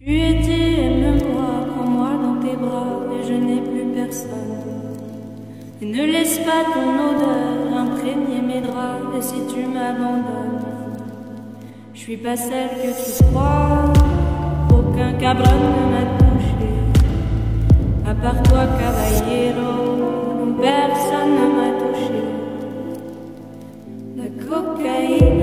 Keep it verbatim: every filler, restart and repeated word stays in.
Tu étais, aime-moi, prends-moi dans tes bras, et je n'ai plus personne. Et ne laisse pas ton odeur imprégner mes draps, et si tu m'abandonnes, je suis pas celle que tu crois. Aucun cabron ne m'a touché, à part toi, caballero, personne ne m'a touché. La cocaïne